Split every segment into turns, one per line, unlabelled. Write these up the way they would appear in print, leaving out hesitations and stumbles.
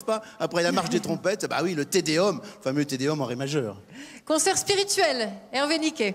pas? Après la marche des trompettes, bah oui, le Tédéum, le fameux Tédéum en ré majeur.
Concert spirituel, Hervé Niquet.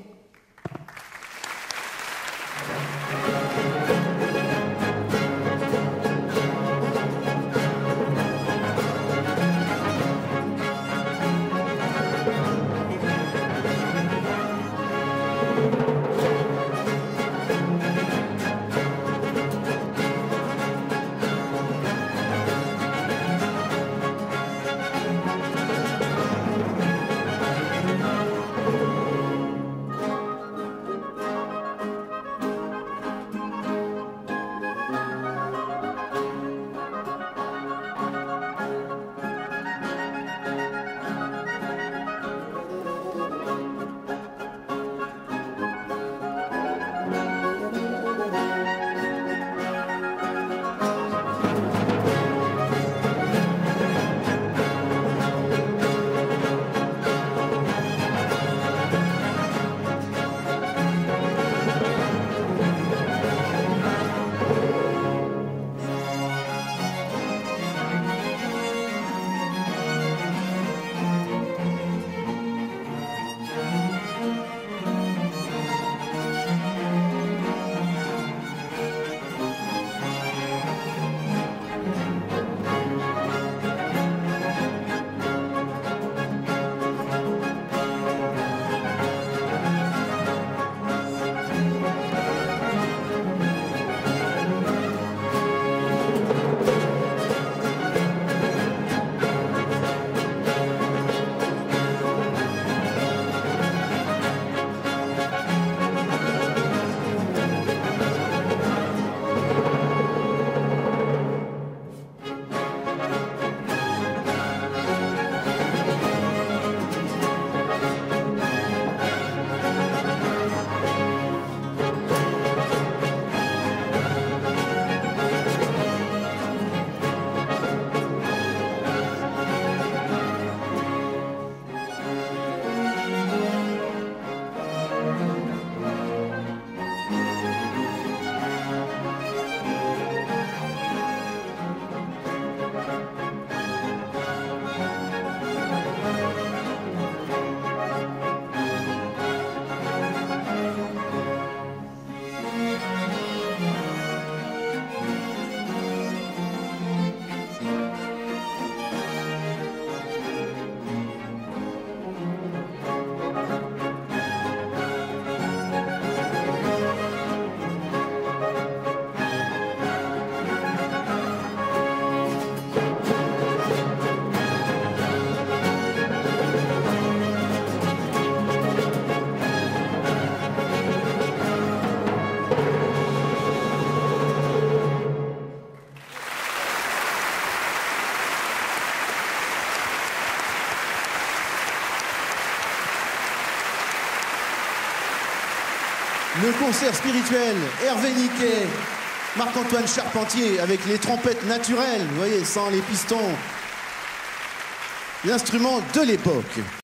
Le concert spirituel, Hervé Niquet, Marc-Antoine Charpentier avec les trompettes naturelles, vous voyez, sans les pistons. L'instrument de l'époque.